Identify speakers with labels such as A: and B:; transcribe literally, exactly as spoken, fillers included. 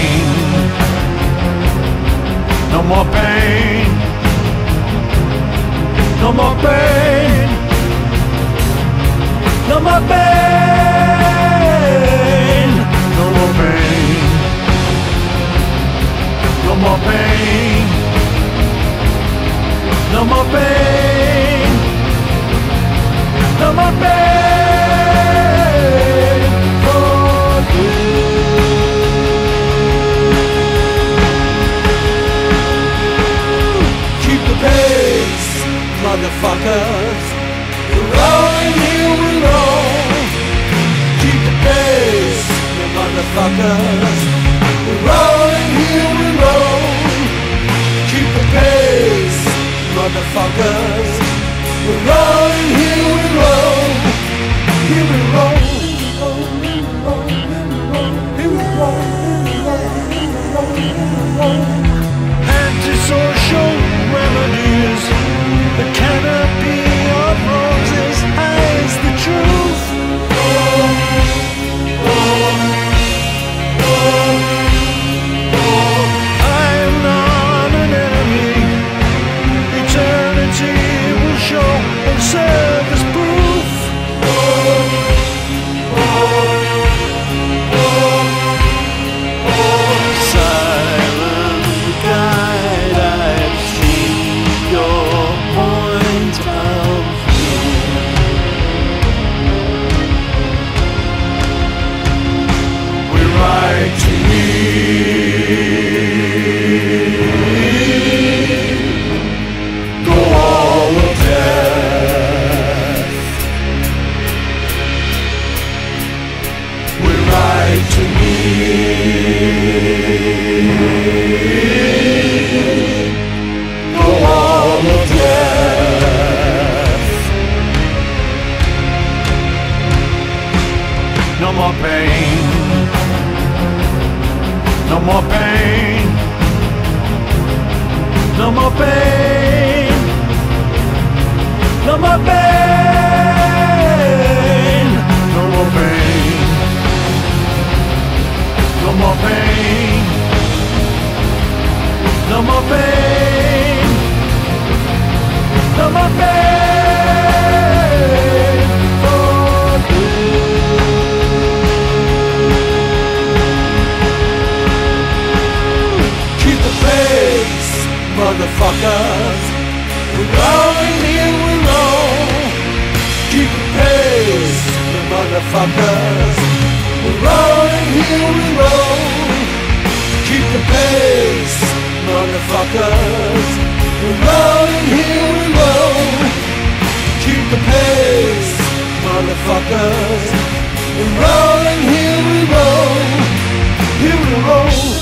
A: pain. No more pain. No more pain. No more pain. No more pain. No more pain. No more pain. No more pain for you. Keep the pace, motherfuckers. We're rolling, here we roll. Keep the pace, you motherfuckers. We're rolling, here we roll. Keep the pace, motherfuckers. We're rolling, here we roll. Here we roll. Here we roll. Antisocial remedies, the canopy of roses hides the truth. I am not an enemy. Eternity will show and serve as proof. Silent guide, I've seen your point of view. We ride to meet the wall of death. We ride to meet the wall of death. No more pain. No more pain. No more pain. No more pain. No more pain. No more pain. No more pain. No more pain for you. Keep the pace, motherfuckers. We're rolling, here we roll. Keep the pace, the motherfuckers. We're rolling, here we roll. Keep the pace, motherfuckers. We're rolling, here we roll. Keep the pace, motherfuckers. We're rolling, here we roll. Here we roll.